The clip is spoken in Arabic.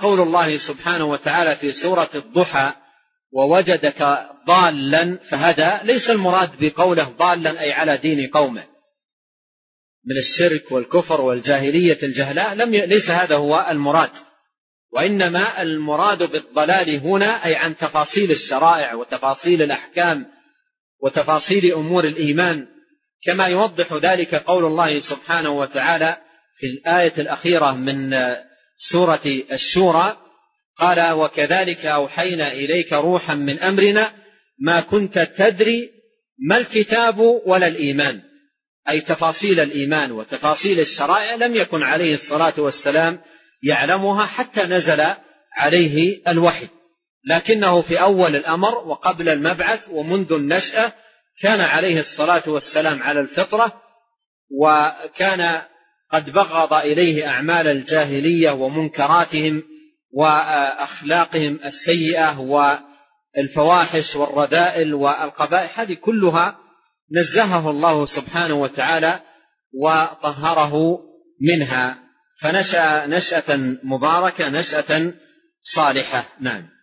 قول الله سبحانه وتعالى في سورة الضحى: ووجدك ضالا فهدى، ليس المراد بقوله ضالا أي على دين قومه من الشرك والكفر والجاهلية الجهلاء، ليس هذا هو المراد، وإنما المراد بالضلال هنا أي عن تفاصيل الشرائع وتفاصيل الأحكام وتفاصيل أمور الإيمان، كما يوضح ذلك قول الله سبحانه وتعالى في الآية الأخيرة من سورة الشورى: قال: وكذلك أوحينا إليك روحا من أمرنا ما كنت تدري ما الكتاب ولا الإيمان، أي تفاصيل الإيمان وتفاصيل الشرائع لم يكن عليه الصلاة والسلام يعلمها حتى نزل عليه الوحي، لكنه في أول الأمر وقبل المبعث ومنذ النشأة كان عليه الصلاة والسلام على الفطرة، وكان قد بغض إليه أعمال الجاهلية ومنكراتهم وأخلاقهم السيئة والفواحش والرذائل والقبائح، هذه كلها نزهه الله سبحانه وتعالى وطهره منها، فنشأ نشأة مباركة، نشأة صالحة. نعم.